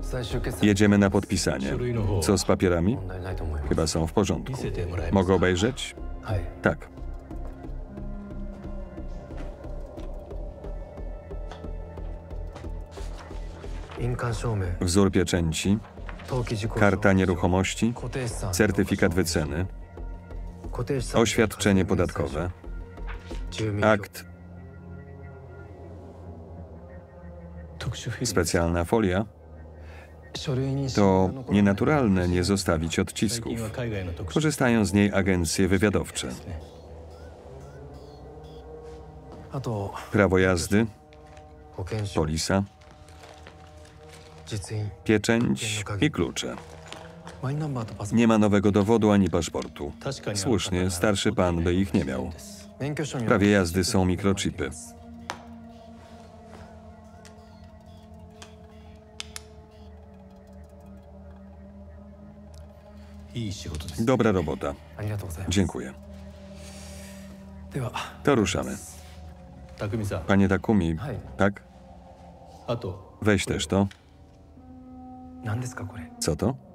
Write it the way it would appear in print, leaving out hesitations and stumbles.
Jedziemy na podpisanie. Co z papierami? Chyba są w porządku. Mogę obejrzeć? Tak. Wzór pieczęci, karta nieruchomości, certyfikat wyceny, oświadczenie podatkowe, akt, specjalna folia. To nienaturalne nie zostawić odcisków. Korzystają z niej agencje wywiadowcze. Prawo jazdy, polisa, pieczęć i klucze. Nie ma nowego dowodu ani paszportu. Słusznie, starszy pan by ich nie miał. W prawie jazdy są mikrochipy. Dobra robota. Dziękuję. To ruszamy. Panie Takumi, tak? Weź też to. Co to?